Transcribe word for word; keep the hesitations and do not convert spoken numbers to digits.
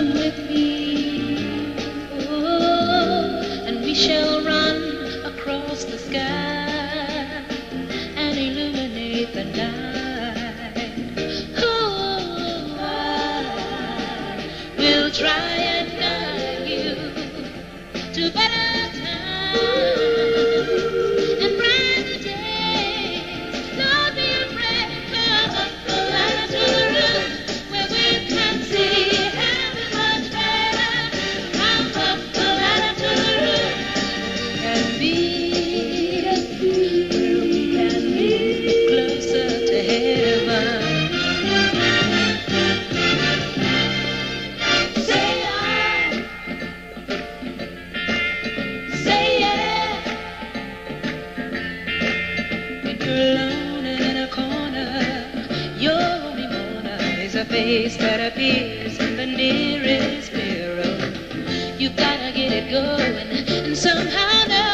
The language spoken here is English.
Come with me, oh, and we shall run across the sky and illuminate the night. Oh, I will try and guide you to better times and brighter days. Don't be afraid, come up the ladder to the roof where we can see heaven much better. Come up the ladder to the roof and be where we can be closer to heaven. Say I, say yeah. When you're alone and in a corner, your only mourner is a face that appears in the nearest mirror. You gotta get it going and somehow know